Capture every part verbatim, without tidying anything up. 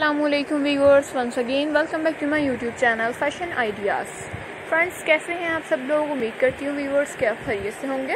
अस्सलामुअलैकुम viewers, once again welcome back to my YouTube channel fashion ideas. Friends, कैसे हैं आप सब लोग? उम्मीद करती हूँ व्यूअर्स के आप खैरियत से होंगे,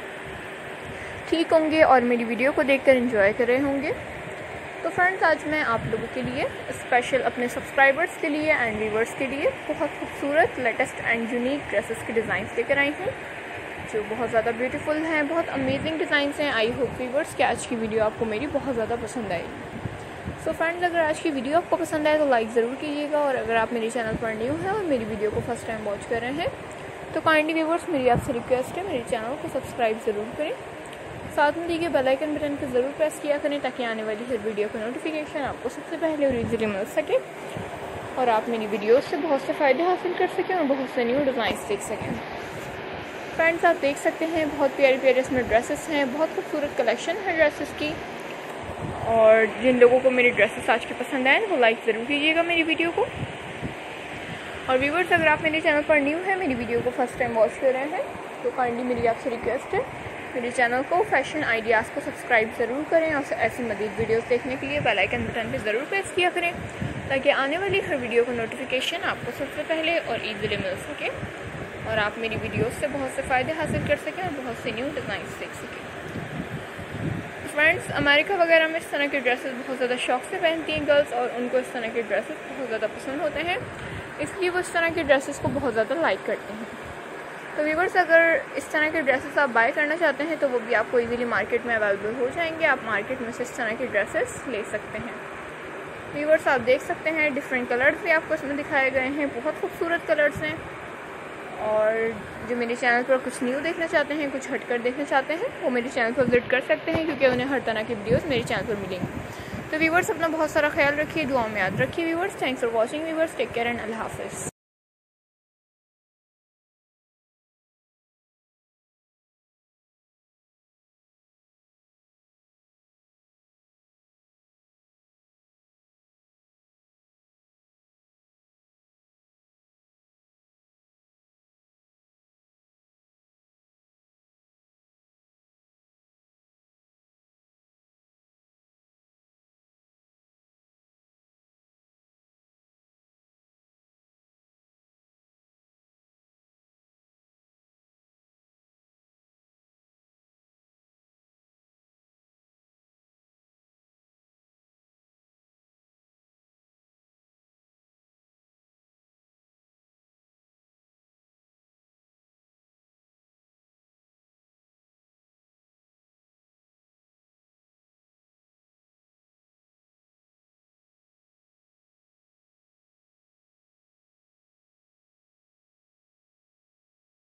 ठीक होंगे और मेरी वीडियो को देखकर एंजॉय कर रहे होंगे। तो फ्रेंड्स, आज मैं आप लोगों के लिए स्पेशल अपने सब्सक्राइबर्स के लिए एंड व्यूअर्स के लिए बहुत खूबसूरत लेटेस्ट एंड यूनिक ड्रेसेस के डिज़ाइन लेकर आई हूँ जो बहुत ज़्यादा ब्यूटीफुल हैं, बहुत अमेजिंग डिज़ाइंस हैं। आई होप व्यूअर्स कि आज की वीडियो आपको मेरी बहुत ज़्यादा पसंद आएगी। सो so फ्रेंड्स, अगर आज की वीडियो आपको पसंद आए तो लाइक ज़रूर कीजिएगा, और अगर आप मेरे चैनल पर न्यू हैं और मेरी वीडियो को फर्स्ट टाइम वॉच कर रहे हैं तो काइंडली व्यूअर्स मेरी आपसे रिक्वेस्ट है, मेरे चैनल को सब्सक्राइब ज़रूर करें, साथ में दिए बेल आइकन बटन को ज़रूर प्रेस किया करें ताकि आने वाली हर वीडियो का नोटिफिकेशन आपको सबसे पहले और ईजिली मिल सके और आप मेरी वीडियोज़ से बहुत से फ़ायदे हासिल कर सकें और बहुत से न्यू डिज़ाइन देख सकें। फ्रेंड्स, आप देख सकते हैं बहुत प्यारे प्यारे इसमें ड्रेसेस हैं, बहुत खूबसूरत कलेक्शन है ड्रेसेस की। और जिन लोगों को मेरी ड्रेसेस आज की पसंद आए वो लाइक ज़रूर कीजिएगा मेरी वीडियो को। और व्यूअर्स, अगर आप मेरे चैनल पर न्यू हैं, मेरी वीडियो को फर्स्ट टाइम वॉच कर रहे हैं तो काइंडली मेरी आपसे रिक्वेस्ट है, मेरे चैनल को फैशन आइडियाज़ को सब्सक्राइब ज़रूर करें और ऐसी मज़ीद वीडियोस देखने के लिए बेल आइकन बटन पर ज़रूर प्रेस किया करें ताकि आने वाली हर वीडियो का नोटिफिकेशन आपको सबसे पहले और ईजिली मिल सके और आप मेरी वीडियोस से बहुत से फ़ायदे हासिल कर सकें और बहुत से न्यू डिज़ाइन देख सकें। फ्रेंड्स, अमेरिका वगैरह में इस तरह के ड्रेसेस बहुत ज़्यादा शौक से पहनती हैं गर्ल्स, और उनको इस तरह के ड्रेसेस बहुत ज़्यादा पसंद होते हैं, इसलिए वो इस तरह के ड्रेसेस को बहुत ज़्यादा लाइक करते हैं। तो व्यूअर्स, अगर इस तरह के ड्रेसेस आप बाय करना चाहते हैं तो वो भी आपको इजीली मार्केट में अवेलेबल हो जाएंगे। आप मार्केट में से इस तरह के ड्रेसेस ले सकते हैं। व्यूअर्स, आप देख सकते हैं डिफरेंट कलर्स भी आपको इसमें दिखाए गए हैं, बहुत खूबसूरत कलर्स हैं। और जो मेरे चैनल पर कुछ न्यू देखना चाहते हैं, कुछ हटकर देखना चाहते हैं, वो मेरे चैनल पर विजिट कर सकते हैं क्योंकि उन्हें हर तरह की वीडियोस मेरे चैनल पर मिलेंगी। तो व्यूअर्स, अपना बहुत सारा ख्याल रखिए, दुआ में याद रखिए viewers. Thanks for watching viewers, take care and अल्लाह हाफिज़।